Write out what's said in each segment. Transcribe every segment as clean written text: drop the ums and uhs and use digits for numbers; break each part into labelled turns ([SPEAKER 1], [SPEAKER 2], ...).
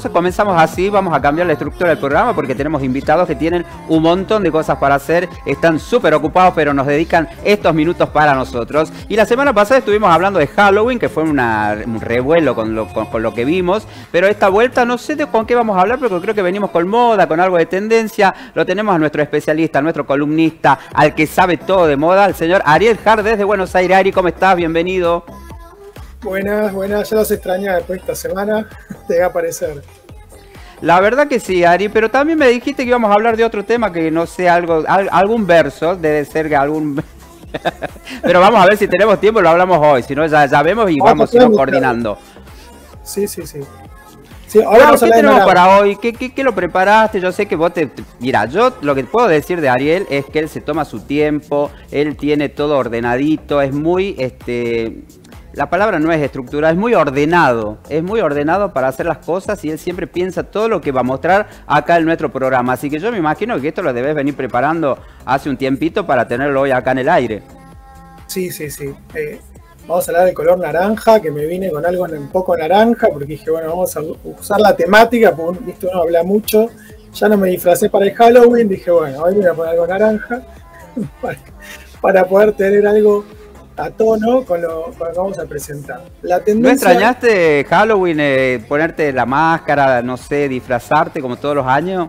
[SPEAKER 1] Comenzamos así, vamos a cambiar la estructura del programa porque tenemos invitados que tienen un montón de cosas para hacer, están súper ocupados, pero nos dedican estos minutos para nosotros. Y la semana pasada estuvimos hablando de Halloween, que fue un revuelo con lo que vimos, pero esta vuelta no sé con qué vamos a hablar, porque creo que venimos con moda, con algo de tendencia. Lo tenemos a nuestro especialista, a nuestro columnista, al que sabe todo de moda, al señor Ariel Hart desde Buenos Aires. Ari, ¿cómo estás? Bienvenido.
[SPEAKER 2] Buenas, ya los extrañaba después de esta semana, te va a aparecer.
[SPEAKER 1] La verdad que sí, Ari, pero también me dijiste que íbamos a hablar de otro tema que no sé, algún verso, debe ser que algún... Pero vamos a ver si tenemos tiempo, lo hablamos hoy, si no ya vemos y vamos coordinando.
[SPEAKER 2] Sí. Ahora
[SPEAKER 1] bueno, ¿qué tenemos para hoy? ¿Qué lo preparaste? Yo sé que vos Mira, yo lo que puedo decir de Ariel es que él se toma su tiempo, él tiene todo ordenadito, es muy... La palabra no es estructura, es muy ordenado para hacer las cosas y él siempre piensa todo lo que va a mostrar acá en nuestro programa. Así que yo me imagino que esto lo debes venir preparando hace un tiempito para tenerlo hoy acá en el aire.
[SPEAKER 2] Sí. Vamos a hablar del color naranja, que me vine con algo un poco naranja, porque dije, bueno, vamos a usar la temática, porque viste, uno habla mucho. Ya no me disfracé para el Halloween, dije, bueno, hoy voy a poner algo naranja para poder tener algo a tono con lo que vamos a presentar. La tendencia...
[SPEAKER 1] ¿No extrañaste Halloween, ponerte la máscara, no sé, disfrazarte como todos los años?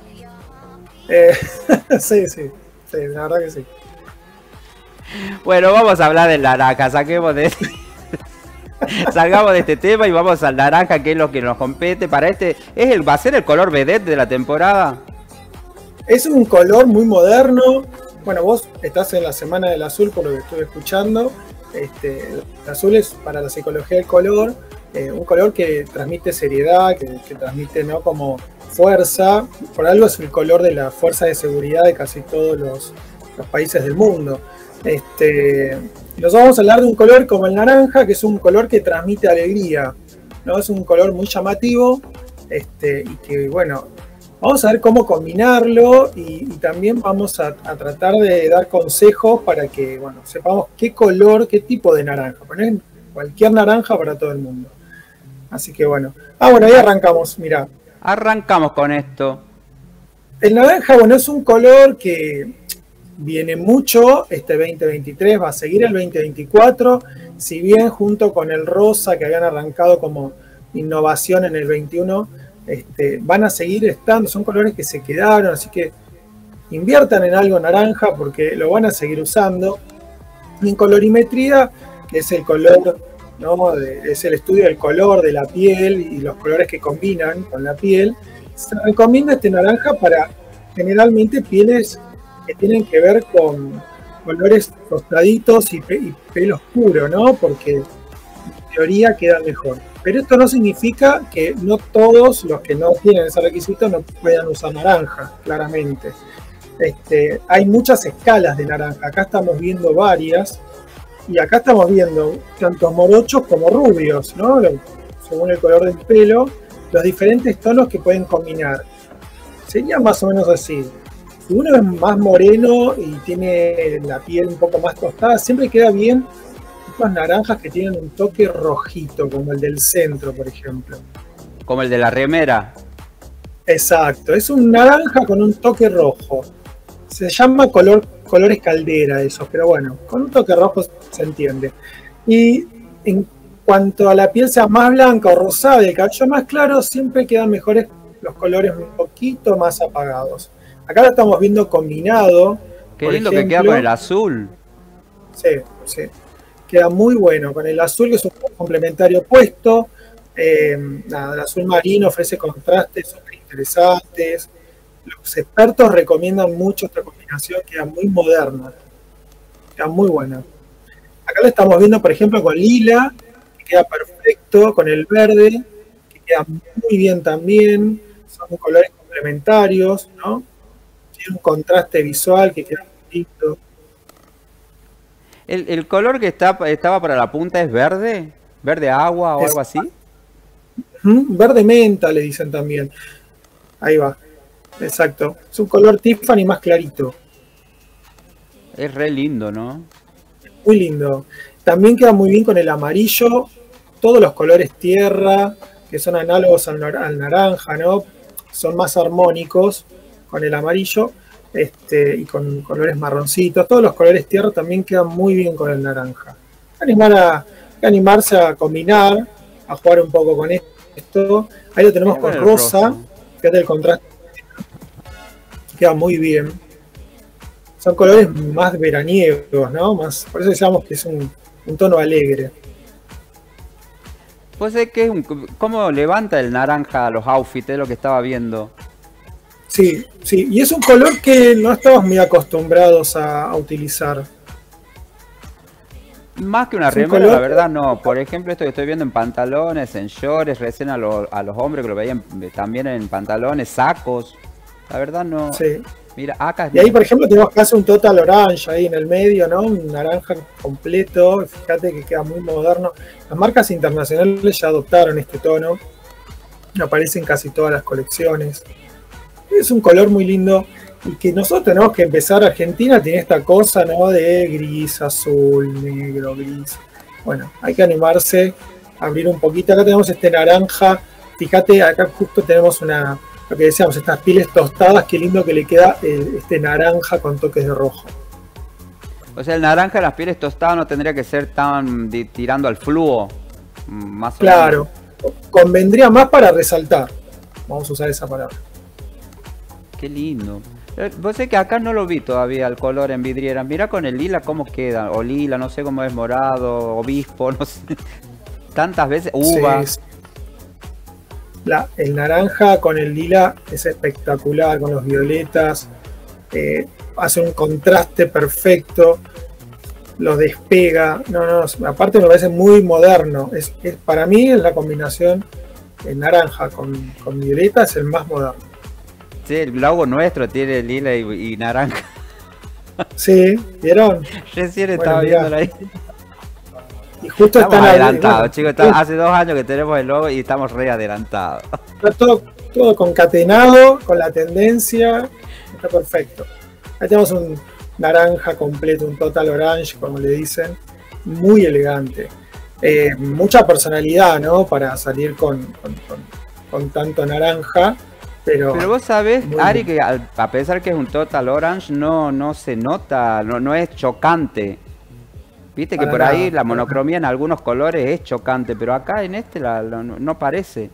[SPEAKER 2] Sí, la verdad que sí.
[SPEAKER 1] Bueno, vamos a hablar del naranja, salgamos de este tema y vamos al naranja, que es lo que nos compete. Para va a ser el color vedette de la temporada.
[SPEAKER 2] Es un color muy moderno. Bueno, vos estás en la semana del azul, por lo que estuve escuchando. El azul es para la psicología del color, un color que transmite seriedad, que transmite, ¿no?, como fuerza. Por algo es el color de la fuerza de seguridad de casi todos los países del mundo. Nos vamos a hablar de un color como el naranja, que es un color que transmite alegría, ¿no? Es un color muy llamativo, y que, bueno, vamos a ver cómo combinarlo y también vamos a tratar de dar consejos para que, bueno, sepamos qué color, qué tipo de naranja. Poner cualquier naranja para todo el mundo. Así que bueno. Bueno, ahí arrancamos, mirá.
[SPEAKER 1] Arrancamos con esto.
[SPEAKER 2] El naranja, bueno, es un color que viene mucho este 2023, va a seguir el 2024, si bien junto con el rosa que habían arrancado como innovación en el 21, van a seguir estando, son colores que se quedaron, así que inviertan en algo naranja porque lo van a seguir usando. Y en colorimetría, que es el color, ¿no?, es el estudio del color de la piel y los colores que combinan con la piel, se recomienda este naranja para generalmente pieles que tienen que ver con colores tostaditos y pelo oscuro, ¿no? Porque en teoría queda mejor. Pero esto no significa que no todos los que no tienen ese requisito no puedan usar naranja, claramente. Hay muchas escalas de naranja. Acá estamos viendo varias. Y acá estamos viendo tanto morochos como rubios, ¿no? Según el color del pelo, los diferentes tonos que pueden combinar. Sería más o menos así. Si uno es más moreno y tiene la piel un poco más tostada, siempre queda bien estos naranjas que tienen un toque rojito, como el del centro, por ejemplo.
[SPEAKER 1] Como el de la remera.
[SPEAKER 2] Exacto, es un naranja con un toque rojo. Se llama colores caldera esos, pero bueno, con un toque rojo se entiende. Y en cuanto a la piel sea más blanca o rosada y el cabello más claro, siempre quedan mejores los colores un poquito más apagados. Acá lo estamos viendo combinado.
[SPEAKER 1] Qué lindo que queda con el azul.
[SPEAKER 2] Sí. Queda muy bueno con el azul, que es un complementario opuesto. El azul marino ofrece contrastes súper interesantes. Los expertos recomiendan mucho esta combinación, queda muy moderna. Queda muy buena. Acá lo estamos viendo, por ejemplo, con lila, que queda perfecto, con el verde, que queda muy bien también. Son colores complementarios, ¿no? Tiene un contraste visual que queda muy lindo.
[SPEAKER 1] ¿El color que estaba para la punta es verde? ¿Verde agua o algo así?
[SPEAKER 2] Verde menta le dicen también. Ahí va. Exacto. Es un color Tiffany más clarito.
[SPEAKER 1] Es re lindo, ¿no?
[SPEAKER 2] Muy lindo. También queda muy bien con el amarillo. Todos los colores tierra, que son análogos al naranja, ¿no? Son más armónicos con el amarillo y con colores marroncitos. Todos los colores tierra también quedan muy bien con el naranja. Hay que animarse a combinar, a jugar un poco con esto. Ahí lo tenemos con rosa. Fíjate el contraste. Queda muy bien. Son colores más veraniegos, ¿no? Por eso decíamos que es un tono alegre.
[SPEAKER 1] Pues es que cómo levanta el naranja los outfits, es lo que estaba viendo.
[SPEAKER 2] Sí, sí, y es un color que no estamos muy acostumbrados a utilizar.
[SPEAKER 1] Más que una remera, la verdad no. Por ejemplo, esto que estoy viendo en pantalones, en shorts, recién a los hombres que lo veían también en pantalones, sacos. La verdad no.
[SPEAKER 2] Sí.
[SPEAKER 1] Mira, acá.
[SPEAKER 2] Y ahí, por ejemplo, tenemos casi un total orange ahí en el medio, ¿no? Un naranja completo. Fíjate que queda muy moderno. Las marcas internacionales ya adoptaron este tono. Aparece en casi todas las colecciones. Es un color muy lindo y que nosotros tenemos que empezar. Argentina tiene esta cosa, ¿no? De gris, azul, negro, gris. Bueno, hay que animarse a abrir un poquito. Acá tenemos este naranja. Fíjate, acá justo tenemos lo que decíamos, estas pieles tostadas. Qué lindo que le queda este naranja con toques de rojo.
[SPEAKER 1] O sea, el naranja de las pieles tostadas no tendría que ser tan tirando al fluo. Más o menos.
[SPEAKER 2] Claro, convendría más para resaltar. Vamos a usar esa palabra.
[SPEAKER 1] Qué lindo. Vos sé que acá no lo vi todavía el color en vidriera. Mira con el lila cómo queda. O lila, no sé cómo es, morado, obispo, no sé. Tantas veces. Uva. Sí.
[SPEAKER 2] El naranja con el lila es espectacular, con los violetas. Hace un contraste perfecto. Lo despega. No, aparte me parece muy moderno. Para mí es la combinación naranja con violeta, es el más moderno.
[SPEAKER 1] Sí, el logo nuestro tiene lila y naranja.
[SPEAKER 2] Sí, ¿vieron?
[SPEAKER 1] Recién estaba viéndolo ahí.
[SPEAKER 2] Y justo
[SPEAKER 1] estamos adelantados, chicos. Hace 2 años que tenemos el logo y estamos re adelantados.
[SPEAKER 2] Está todo concatenado con la tendencia. Está perfecto. Ahí tenemos un naranja completo, un total orange, como le dicen. Muy elegante. Mucha personalidad, ¿no? Para salir con tanto naranja. Pero
[SPEAKER 1] vos sabés, Ari, que a pesar que es un total orange, no se nota, no es chocante. Viste que por ahí la monocromía en algunos colores es chocante, pero acá en este no parece.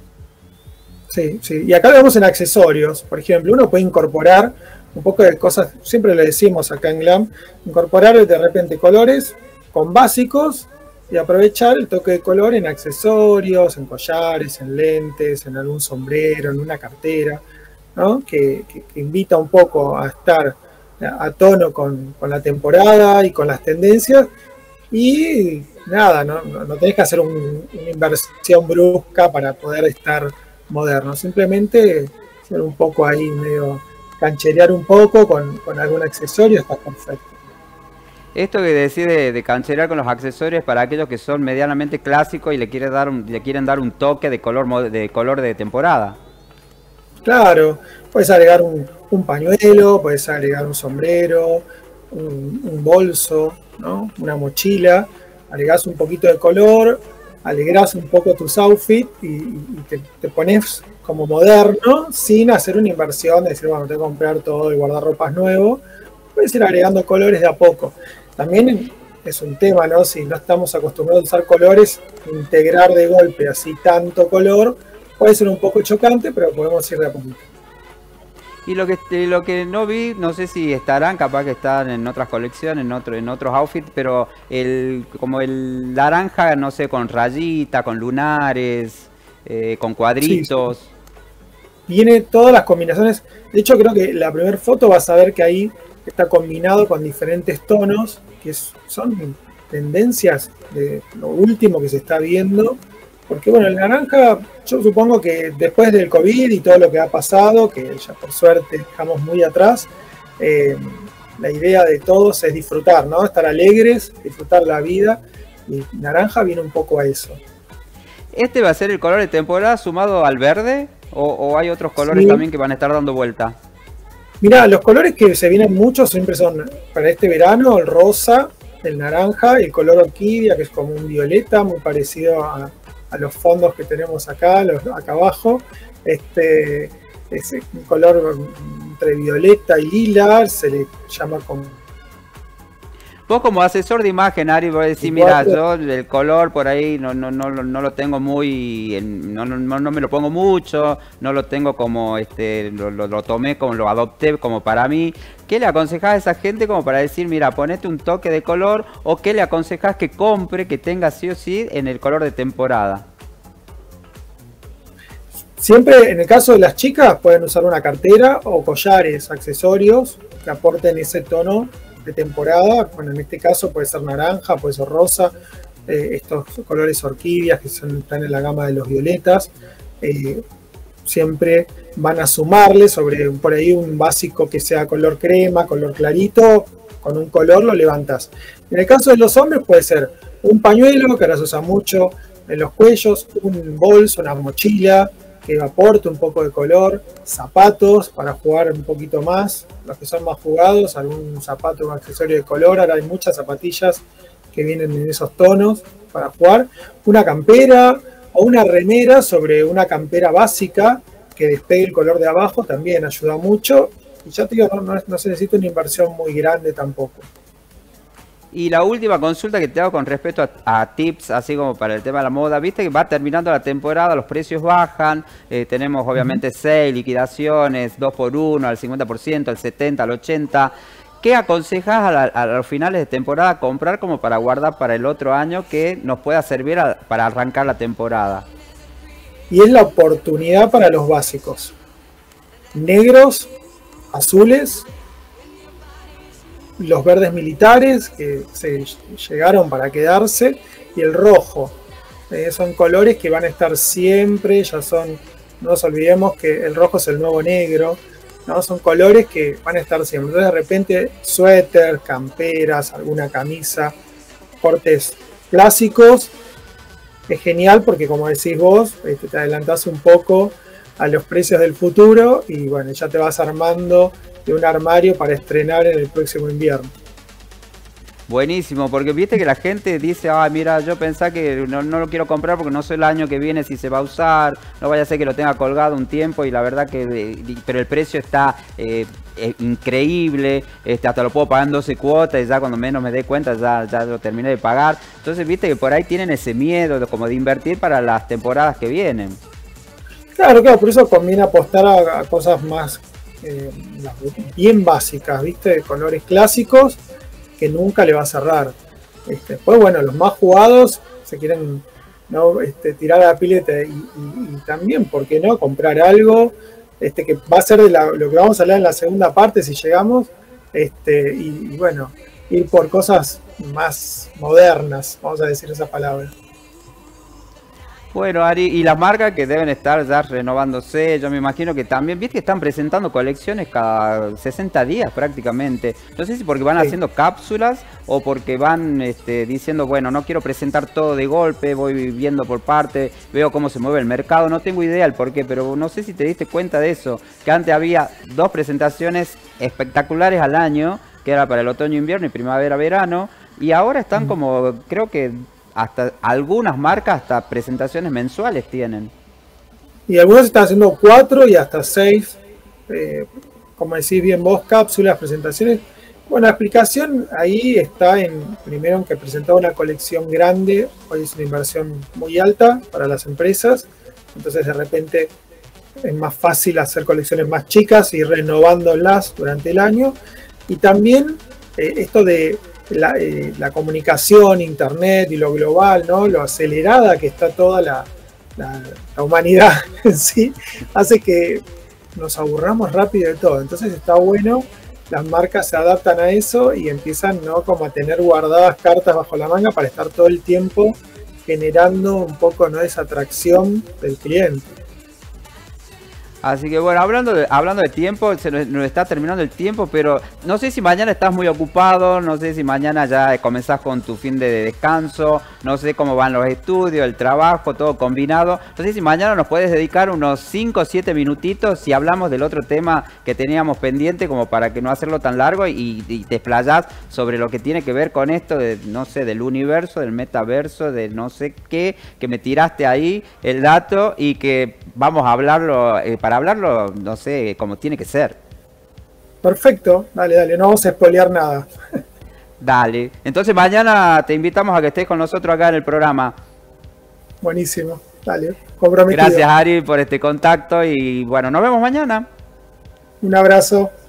[SPEAKER 2] Sí, sí. Y acá lo vemos en accesorios. Por ejemplo, uno puede incorporar un poco de cosas, siempre le decimos acá en Glam, incorporar de repente colores con básicos y aprovechar el toque de color en accesorios, en collares, en lentes, en algún sombrero, en una cartera, ¿no? Que invita un poco a estar a tono con la temporada y con las tendencias. Y nada, no tenés que hacer una inversión brusca para poder estar moderno. Simplemente ser un poco ahí, medio cancherear un poco con algún accesorio, está perfecto.
[SPEAKER 1] Esto que decide de cancherear con los accesorios para aquellos que son medianamente clásicos y le quieren dar un toque de color de temporada.
[SPEAKER 2] Claro, puedes agregar un pañuelo, puedes agregar un sombrero, un bolso, ¿no? Una mochila, agregás un poquito de color, alegrás un poco tus outfits y te pones como moderno sin hacer una inversión, de decir, bueno, tengo que comprar todo y guardar ropas nuevo. Puedes ir agregando colores de a poco. También es un tema, ¿no? Si no estamos acostumbrados a usar colores, integrar de golpe así tanto color puede ser un poco chocante, pero podemos ir de a poquito.
[SPEAKER 1] Y lo que no vi, no sé si estarán, capaz que están en otras colecciones, en otros outfits, pero como el naranja, no sé, con rayita, con lunares, con cuadritos. Sí.
[SPEAKER 2] Viene todas las combinaciones. De hecho, creo que la primera foto vas a ver que ahí está combinado con diferentes tonos, que son tendencias de lo último que se está viendo. Porque bueno, el naranja, yo supongo que después del COVID y todo lo que ha pasado, que ya por suerte dejamos muy atrás, la idea de todos es disfrutar, ¿no? Estar alegres, disfrutar la vida, y naranja viene un poco a eso.
[SPEAKER 1] ¿Este va a ser el color de temporada sumado al verde? ¿O hay otros colores también que van a estar dando vuelta?
[SPEAKER 2] Mirá, los colores que se vienen mucho siempre son para este verano, el rosa, el naranja, el color orquídea, que es como un violeta, muy parecido a a los fondos que tenemos acá, acá abajo. Es un color entre violeta y lila, se le llama como...
[SPEAKER 1] Vos como asesor de imagen, Ari, vos decís, mira, yo el color por ahí no lo tengo muy, no me lo pongo mucho, no lo tengo como, lo tomé como, lo adopté como para mí. ¿Qué le aconsejás a esa gente como para decir, mira, ponete un toque de color? ¿O qué le aconsejás que compre, que tenga sí o sí en el color de temporada?
[SPEAKER 2] Siempre, en el caso de las chicas, pueden usar una cartera o collares, accesorios que aporten ese tono de temporada. Bueno, en este caso puede ser naranja, puede ser rosa, estos colores orquídeas que están en la gama de los violetas, siempre van a sumarle sobre por ahí un básico que sea color crema, color clarito, con un color lo levantas. En el caso de los hombres puede ser un pañuelo, que ahora se usa mucho en los cuellos, un bolso, una mochila que aporte un poco de color, zapatos para jugar un poquito más, los que son más jugados, algún zapato o accesorio de color. Ahora hay muchas zapatillas que vienen en esos tonos para jugar, una campera o una remera sobre una campera básica que despegue el color de abajo también ayuda mucho, y ya te digo, no se necesita una inversión muy grande tampoco.
[SPEAKER 1] Y la última consulta que te hago con respecto a tips, así como para el tema de la moda, viste que va terminando la temporada, los precios bajan, tenemos obviamente sale, liquidaciones, 2x1, al 50%, al 70%, al 80%. ¿Qué aconsejas a los finales de temporada comprar como para guardar para el otro año que nos pueda servir para arrancar la temporada?
[SPEAKER 2] Y es la oportunidad para los básicos. Negros, azules, los verdes militares que se llegaron para quedarse, y el rojo. Son colores que van a estar siempre, no nos olvidemos que el rojo es el nuevo negro, ¿no? Son colores que van a estar siempre. Entonces de repente suéter, camperas, alguna camisa, cortes clásicos, es genial porque como decís vos, te adelantás un poco a los precios del futuro y bueno, ya te vas armando de un armario para estrenar en el próximo invierno.
[SPEAKER 1] Buenísimo, porque viste que la gente dice, ah, mira, yo pensaba que no lo quiero comprar porque no sé el año que viene si se va a usar, no vaya a ser que lo tenga colgado un tiempo y la verdad que, pero el precio está increíble, hasta lo puedo pagar en 12 cuotas y ya cuando menos me dé cuenta ya lo terminé de pagar. Entonces viste que por ahí tienen ese miedo como de invertir para las temporadas que vienen.
[SPEAKER 2] Claro, por eso conviene apostar a cosas más bien básicas, viste, de colores clásicos, que nunca le va a cerrar. Después, bueno, los más jugados se quieren, ¿no? Tirar a la pileta y también, ¿por qué no? Comprar algo que va a ser de lo que vamos a hablar en la segunda parte si llegamos, y bueno, ir por cosas más modernas, vamos a decir esa palabra.
[SPEAKER 1] Bueno, Ari, y las marcas que deben estar ya renovándose, yo me imagino que también, viste que están presentando colecciones cada 60 días prácticamente. No sé si porque van haciendo cápsulas o porque van diciendo, bueno, no quiero presentar todo de golpe, voy viendo por parte, veo cómo se mueve el mercado, no tengo idea el por qué, pero no sé si te diste cuenta de eso, que antes había 2 presentaciones espectaculares al año, que era para el otoño-invierno y primavera-verano, y ahora están como, creo que hasta algunas marcas hasta presentaciones mensuales tienen.
[SPEAKER 2] Y algunos están haciendo 4 y hasta 6, como decís bien vos, cápsulas, presentaciones. Bueno, la explicación ahí está primero en que presentaba una colección grande, hoy es una inversión muy alta para las empresas, entonces de repente es más fácil hacer colecciones más chicas y renovándolas durante el año. Y también esto de la comunicación, internet y lo global, ¿no? Lo acelerada que está toda la humanidad en sí, hace que nos aburramos rápido de todo. Entonces está bueno, las marcas se adaptan a eso y empiezan, ¿no? Como a tener guardadas cartas bajo la manga para estar todo el tiempo generando un poco, ¿no? Esa atracción del cliente.
[SPEAKER 1] Así que bueno, hablando de tiempo, nos está terminando el tiempo, pero no sé si mañana estás muy ocupado, no sé si mañana ya comenzás con tu fin de descanso, no sé cómo van los estudios, el trabajo, todo combinado. No sé si mañana nos puedes dedicar unos 5 o 7 minutitos si hablamos del otro tema que teníamos pendiente, como para que no hacerlo tan largo y te explayás sobre lo que tiene que ver con esto de, no sé, del universo, del metaverso, de no sé qué, que me tiraste ahí el dato y que vamos a hablarlo para hablarlo, no sé, como tiene que ser.
[SPEAKER 2] Perfecto, dale, no vamos a spoilear nada.
[SPEAKER 1] Dale. Entonces mañana te invitamos a que estés con nosotros acá en el programa.
[SPEAKER 2] Buenísimo, dale, comprometido.
[SPEAKER 1] Gracias, Ari, por este contacto y bueno, nos vemos mañana.
[SPEAKER 2] Un abrazo.